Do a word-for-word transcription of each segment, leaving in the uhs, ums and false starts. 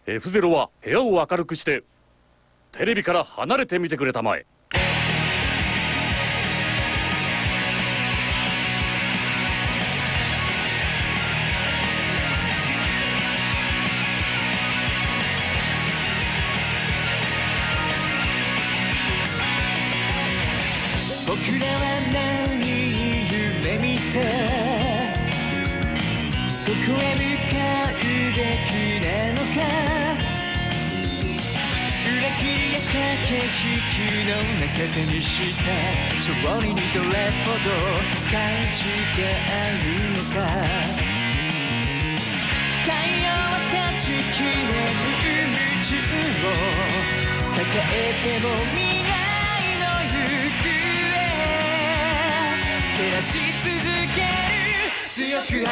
エフゼロは部屋を明るくしてテレビから離れてみてくれたまえ。 僕らは何に夢見てどこへ向かうべきなのか、裏切りや駆け引きの中手にした勝利にどれほど価値があるのか、太陽は断ち切れる宇宙を抱えても未来照らし続ける強く儚きものよ、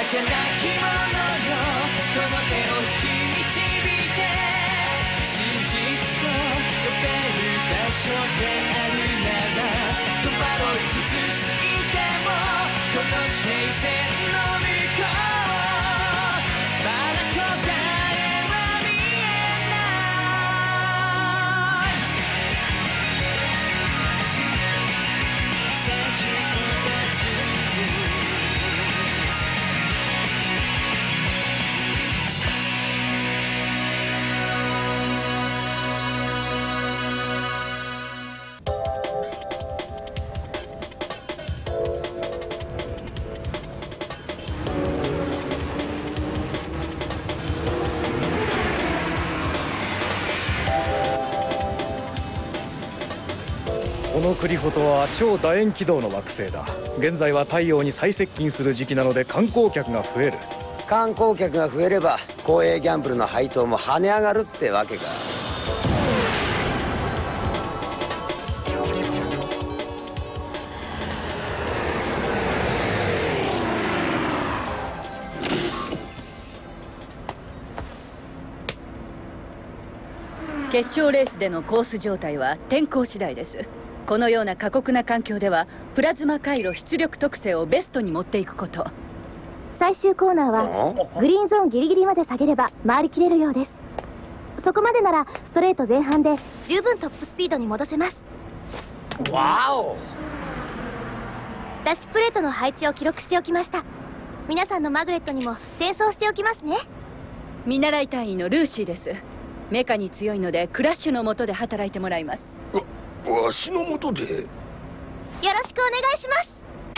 この手を引き導いて真実と呼べる場所であるなら、戸惑い傷ついてもこの視線の向こうまだ答えは見えない。 このクリフォトは超楕円軌道の惑星だ。現在は太陽に最接近する時期なので観光客が増える。 観光客が増えれば公営ギャンブルの配当も跳ね上がるってわけか。 決勝レースでのコース状態は天候次第です。このような過酷な環境ではプラズマ回路出力特性をベストに持っていくこと。 最終コーナーはグリーンゾーンギリギリまで下げれば回りきれるようです。そこまでならストレート前半で十分トップスピードに戻せます。 わお。 ダッシュプレートの配置を記録しておきました。皆さんのマグレットにも転送しておきますね。 見習い隊員のルーシーです。メカに強いのでクラッシュの下で働いてもらいます。 わ、わしの下で。 よろしくお願いします。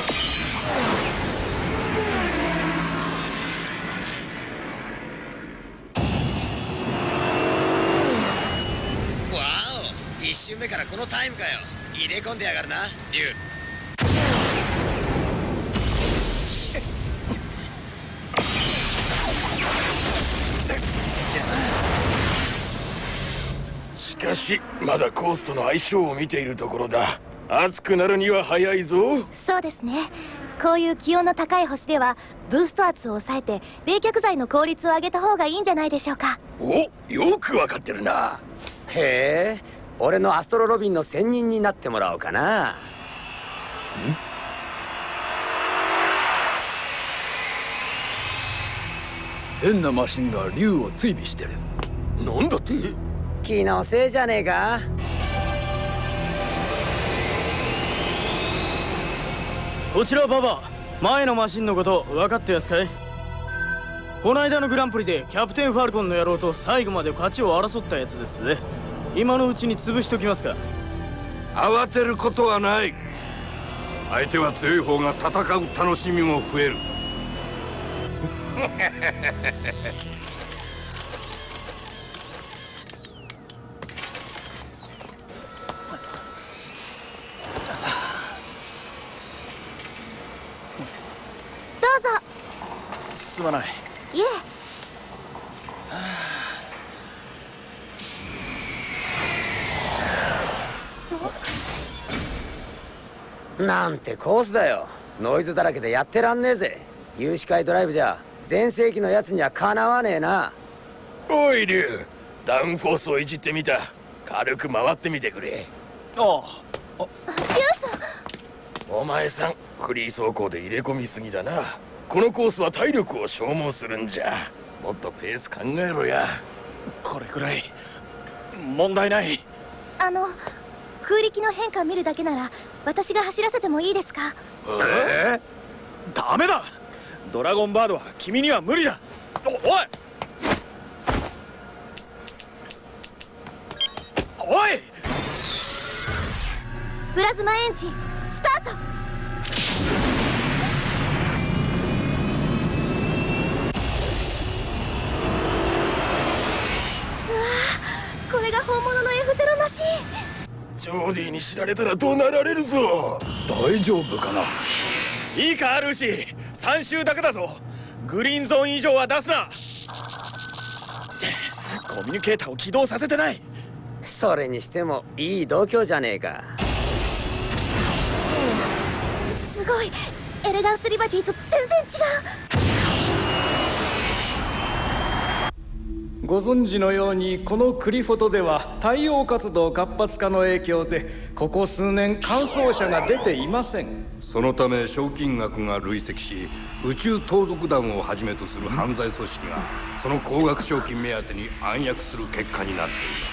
わお、一周目からこのタイムかよ。入れ込んでやがるな、リュウ。 しかしまだコースとの相性を見ているところだ。熱くなるには早いぞ。 そうですね。こういう気温の高い星ではブースト圧を抑えて冷却剤の効率を上げた方がいいんじゃないでしょうか。 お、よくわかってるな。 へえ、俺のアストロロビンの専任になってもらおうかな。ん？ 変なマシンが竜を追尾してる。 なんだって？ 気のせいじゃねえか。 こちらババ、前のマシンのこと分かってやすかい？この間のグランプリでキャプテンファルコンの野郎と最後まで勝ちを争ったやつですね。今のうちに潰しときますか。 慌てることはない。相手は強い方が戦う楽しみも増える。 どうぞ。 すまない。 いえ。 なんてコースだよ。ノイズだらけでやってらんねえぜ。有志会ドライブじゃ全盛期のやつにはかなわねえな。 おいリュウ、ダウンフォースをいじってみた。軽く回ってみてくれ。 ああ、 リュウさん。 お前さん、フリー走行で入れ込みすぎだな。このコースは体力を消耗するんじゃ。もっとペース考えろや。 あこれくらい問題ない。 あの空力の変化見るだけなら私が走らせてもいいですか？ えー、ダメだ。ドラゴンバードは君には無理だ。おおいおい。 プラズマエンジンスタート。うわー、これが本物の エフゼロ マシン。 ジョーディに知られたら怒鳴られるぞ。 大丈夫かな。 いいかルーシー、さん周だけだぞ。グリーンゾーン以上は出すな。コミュニケーターを起動させてない。 それにしてもいい度胸じゃねえか。 すごい、エレガンスリバティと全然違う。ご存知のようにこのクリフォトでは太陽活動活発化の影響でここ数年乾燥車が出ていません。 そのため賞金額が累積し、宇宙盗賊団をはじめとする犯罪組織がその高額賞金目当てに暗躍する結果になっています。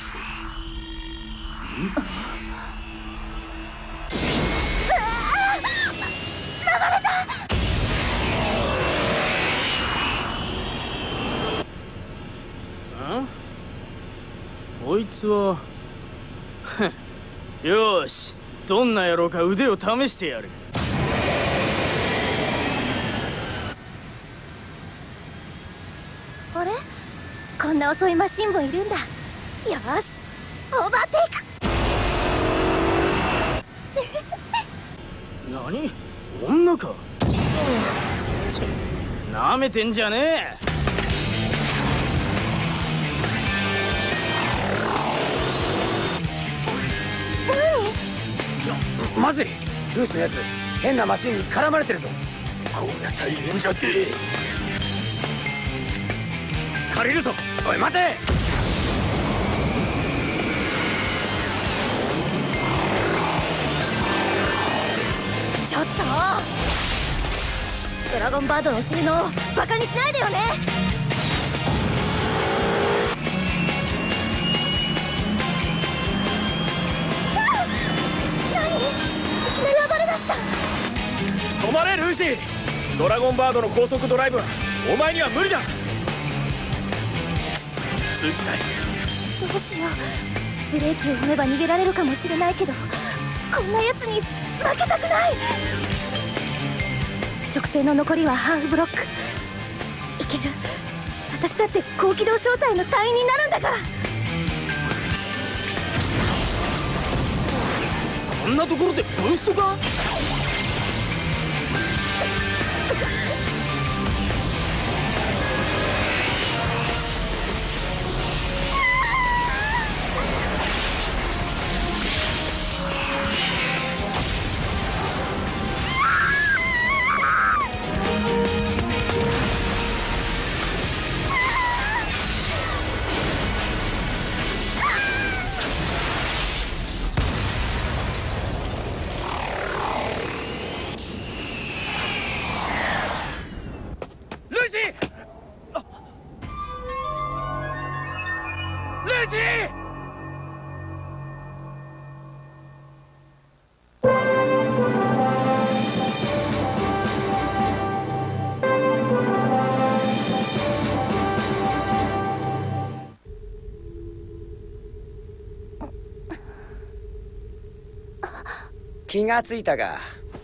こいつはよーし、どんな野郎か腕を試してやる。 あれ、こんな遅いマシンもいるんだ。よし、オーバーテイク。 何、女か。なめてんじゃねえ。 まずい、ルースのやつ変なマシンに絡まれてるぞ。 こりゃ大変じゃて。 借りるぞ。 おい待て。 ちょっとドラゴンバードの性能をバカにしないでよね。 止まれルーシー。ドラゴンバードの高速ドライブはお前には無理だ。通じない。 どうしよう、ブレーキを踏めば逃げられるかもしれないけど、こんなやつに負けたくない。直線の残りはハーフブロック。いける、私だって高機動小隊の隊員になるんだから。 こんなところでブーストか。 気がついたが。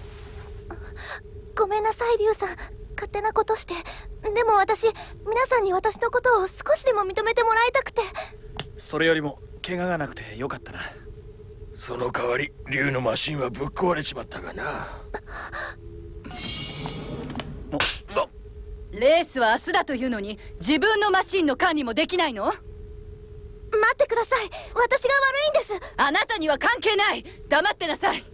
ごめんなさいリュウさん、勝手なことして。でも私、皆さんに私のことを少しでも認めてもらいたくて。 それよりも怪我がなくてよかったな。 その代わり竜のマシンはぶっ壊れちまったがな。 レースは明日だというのに自分のマシンの管理もできないの？ 待ってください、私が悪いんです。 あなたには関係ない。黙ってなさい。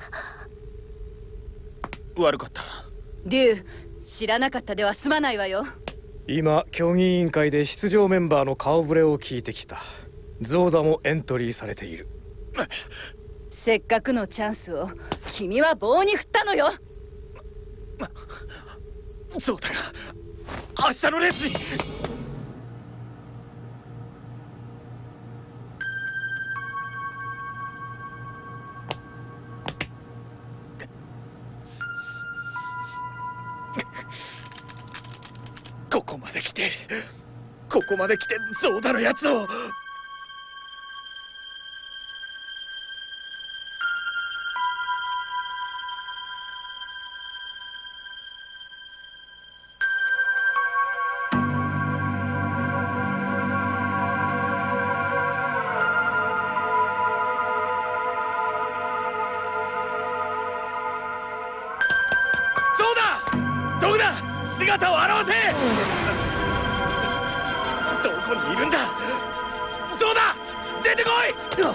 悪かった。 リュウ、知らなかったでは済まないわよ。 今競技委員会で出場メンバーの顔ぶれを聞いてきた。ゾーダもエントリーされている。 せっかくのチャンスを君は棒に振ったのよ。 そうだが明日のレースに。 てここまで来てゾウダのやつを。姿を現せ。どこにいるんだ。ゾウだ、出てこい。ゾウ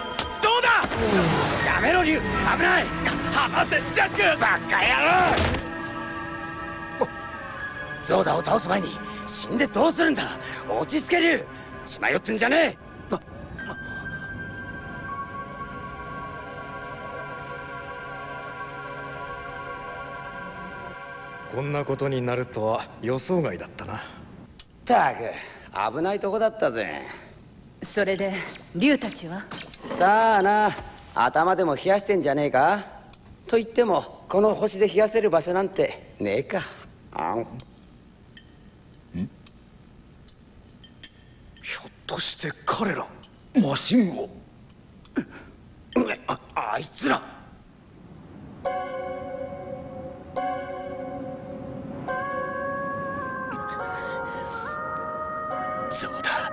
だ。 やめろリュウ、危ない。 離せジャック。 バカ野郎。ゾウダを倒す前に死んでどうするんだ。落ち着けリュウ、血迷ってんじゃねえ。 こんなことになるとは予想外だったな。 ったく危ないとこだったぜ。 それで竜たちは？ さあな、頭でも冷やしてんじゃねえか。と言ってもこの星で冷やせる場所なんてねえか。あんひょっとして彼らマシンを。 あ、あいつら。 ゾウだ。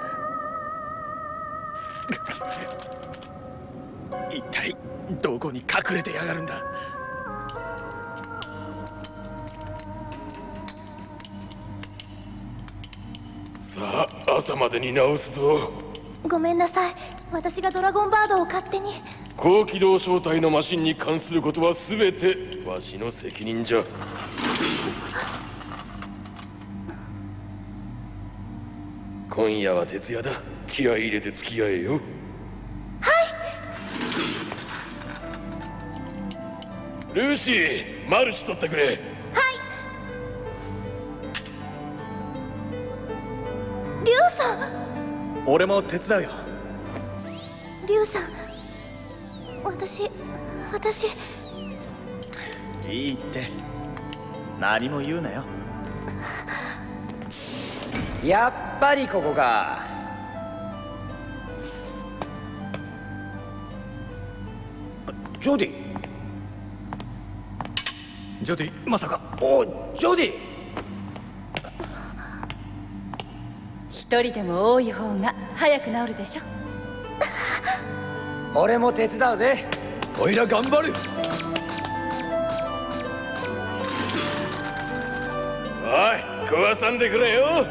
一体どこに隠れてやがるんだ。 さあ朝までに直すぞ。 ごめんなさい、私がドラゴンバードを勝手に。 高機動小隊のマシンに関することは全てわしの責任じゃ。今夜は徹夜だ。気合い入れて付き合えよ。はい。ルーシー、マルチ取ってくれ。はい。 リュウさん。 俺も手伝うよ。 リュウさん、私私いいって何も言うなよ。 やっぱりここか。ジョディ。 ジョディ、まさか。 おジョディ。 一人でも多い方が早く治るでしょ。 俺も手伝うぜ。 おいら頑張る。 おい、壊さんでくれよ。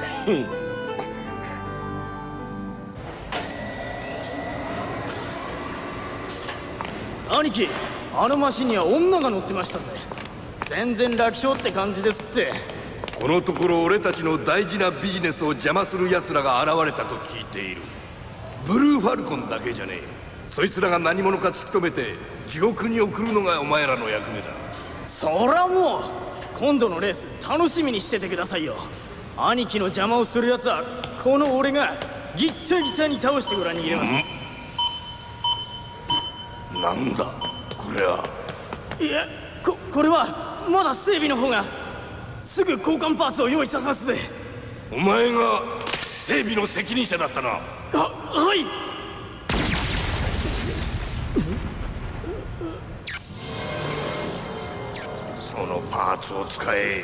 兄貴、あのマシンには女が乗ってましたぜ。全然楽勝って感じですって。 このところ俺たちの大事なビジネスを邪魔する奴らが現れたと聞いている。ブルーファルコンだけじゃねえ。そいつらが何者か突き止めて地獄に送るのがお前らの役目だ。 そらもう今度のレース楽しみにしててくださいよ。兄貴の邪魔をする奴はこの俺がギッタギタに倒してご覧に入れます。 なんだこれは。 いや、ここれはまだ整備の方が。すぐ交換パーツを用意させますぜ。 お前が整備の責任者だったな。 ははい。 そのパーツを使え。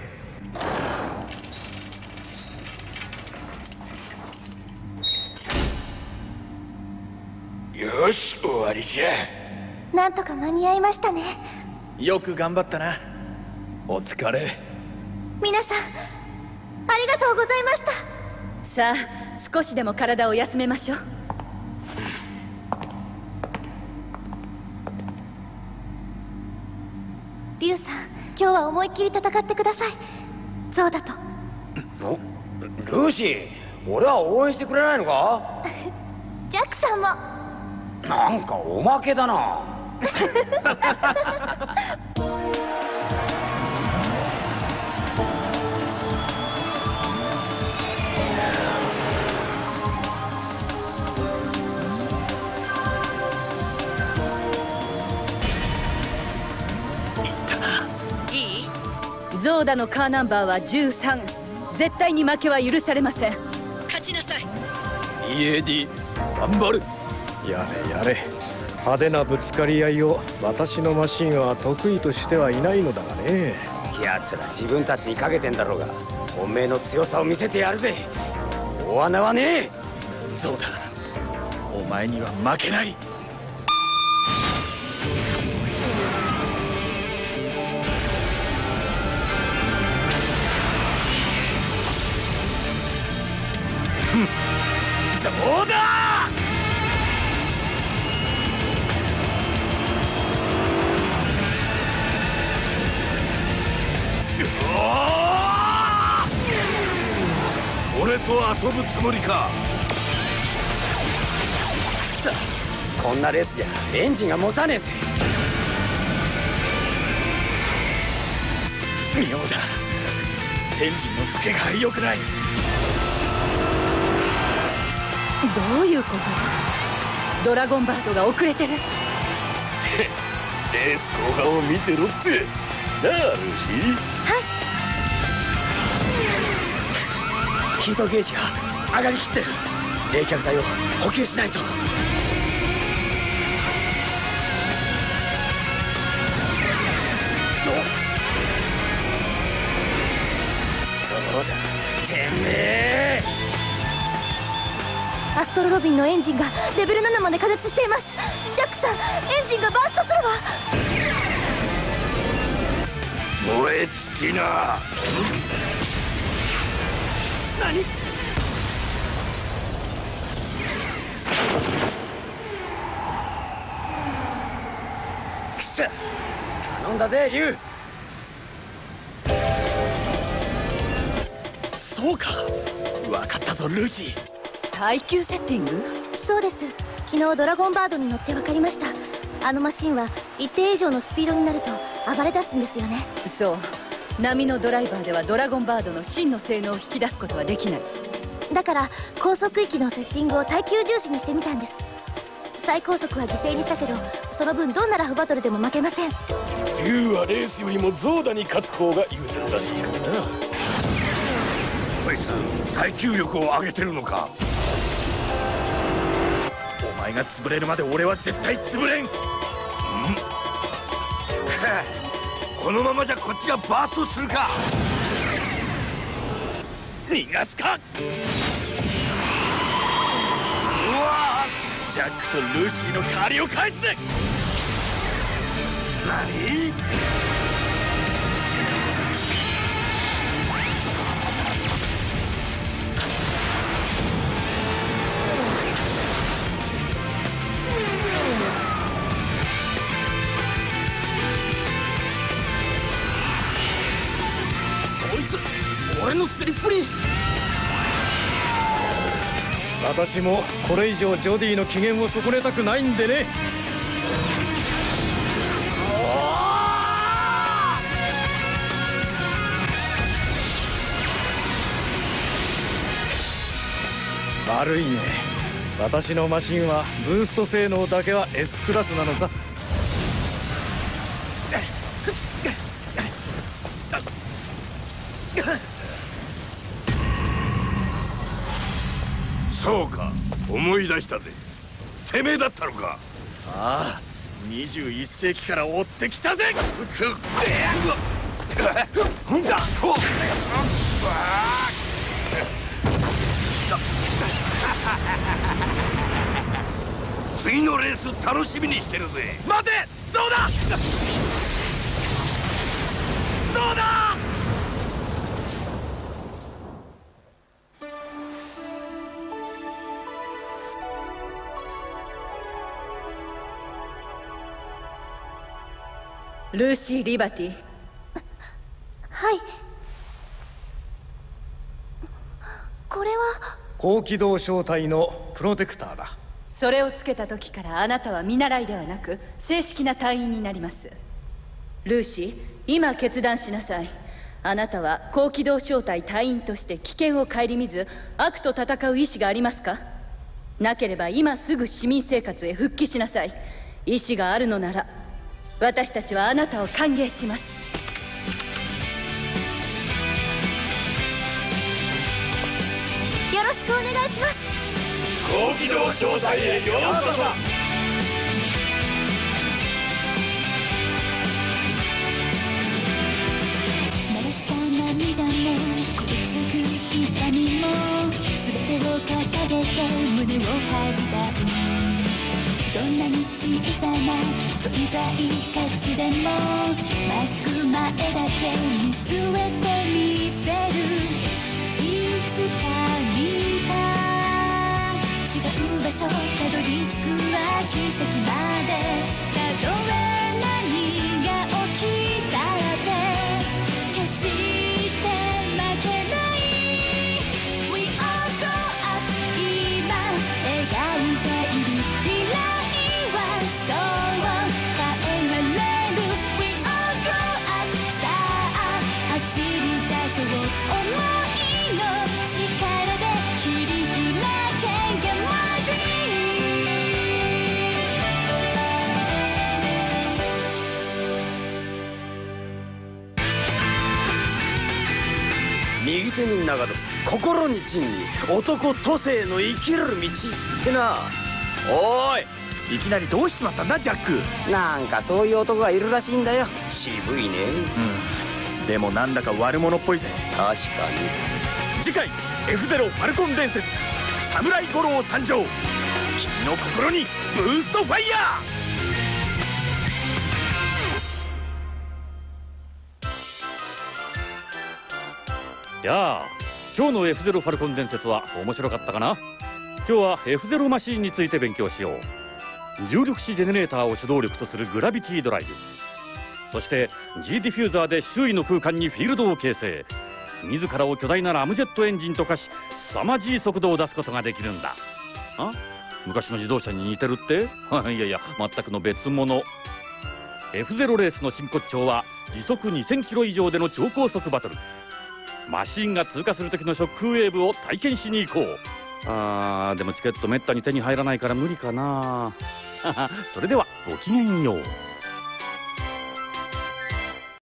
よし、終わりじゃ。 なんとか間に合いましたね。 よく頑張ったな。 お疲れ。 皆さんありがとうございました。 さあ少しでも体を休めましょう。 リュウさん、今日は思いっきり戦ってください。ゾウだと。 ルーシー、俺は応援してくれないのか。 ジャックさんも。 なんかおまけだな。 ゾーダのカーナンバーはじゅうさん、 絶対に負けは許されません。勝ちなさい。 イーエーディー 頑張る。 やれやれ、派手なぶつかり合いを私のマシンは得意としてはいないのだがね。 奴ら自分たちにかけてんだろうが、本命の強さを見せてやるぜ。大穴はねえ。 そうだ、お前には負けない。そうだ。 俺と遊ぶつもりか。 さあ、こんなレースやエンジンが持たねえぜ。 妙だ、エンジンの付けが良くない。 どういうこと？ドラゴンバードが遅れてる。 レース後半を見てろってなあ、ルーシー。 はい。 ヒートゲージが上がりきってる。冷却剤を補給しないと。そうだ、てめえ。 アストロロビンのエンジンがレベルななまで加熱しています。ジャックさん、エンジンがバーストするわ。 燃え尽きな。 何？くそ、頼んだぜ、リュウ。 そうか、分かったぞルーシー。 耐久セッティング？ そうです。昨日ドラゴンバードに乗って分かりました。あのマシンは一定以上のスピードになると暴れ出すんですよね。 そう、波のドライバーではドラゴンバードの真の性能を引き出すことはできない。 だから高速域のセッティングを耐久重視にしてみたんです。最高速は犠牲にしたけど、その分どんなラフバトルでも負けません。 リュウはレースよりもゾーダに勝つ方が優先らしいからな。 こいつ耐久力を上げてるのか。 お前が潰れるまで俺は絶対潰れん。んこのままじゃこっちがバーストするか。 逃がすか。 うわ、 ジャックとルーシーの代わりを返すぜ。 何？ こいつ俺のスリップに。 私もこれ以上ジョディの機嫌を損ねたくないんでね。悪いね、私のマシンはブースト性能だけは エス クラスなのさ。 そうか、思い出したぜ。てめえだったのか。 ああ、にじゅういっ世紀から追ってきたぜ。 次のレース楽しみにしてるぜ。 待て、ゾウだ。ゾウだ。 ルーシー・リバティ。 はい。これは高機動小隊のプロテクターだ。 それをつけた時からあなたは見習いではなく正式な隊員になります。ルーシー、今決断しなさい。あなたは高機動小隊隊員として危険を顧みず悪と戦う意志がありますか？なければ今すぐ市民生活へ復帰しなさい。意志があるのなら私たちはあなたを歓迎します。 しくお願いします。 高機動小隊へようこそ。 流した涙も凍りつく痛みも全てを掲げて胸を張りたい。どんなに小さな存在価値でもまっすぐ前だけ見据えてみせる。いつか見た違う場所たどり着くは奇跡まで。たとえ何が起きたって決して負けない。 We all grow up 今描いている未来はそう変えられる。 We all grow up さあ走り出そう想いの力で切り開け Get my dream。 右手に長ドス、心に珍に男都政の生きる道ってな。 おーい、いきなりどうしちまったんだジャック。 なんかそういう男がいるらしいんだよ。渋いね。 うん、でもなんだか悪者っぽいぜ。 確かに。 次回 エフゼロ ファルコン伝説侍五郎参上。君の心にブーストファイヤー。 やあ、今日の エフゼロ ファルコン伝説は面白かったかな。今日は エフゼロ マシーンについて勉強しよう。重力子ジェネレーターを主導力とするグラビティドライブ、そして G ディフューザーで周囲の空間にフィールドを形成、自らを巨大なラムジェットエンジンと化し凄まじい速度を出すことができるんだ。あ、昔の自動車に似てるって？いやいや、全くの別物。 エフゼロ レースの真骨頂は時速にせんキロ以上での超高速バトル。マシーンが通過する時のショックウェーブを体験しに行こう。あー、でもチケットめったに手に入らないから無理かな。それではごきげんよう。